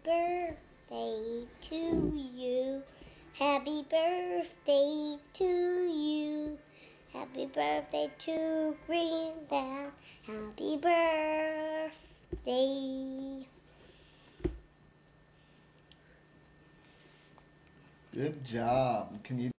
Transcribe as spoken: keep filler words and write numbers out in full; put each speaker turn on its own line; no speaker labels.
birthday to you. Happy birthday to you. Happy birthday to Granddad. Happy birthday.
Good job. Can you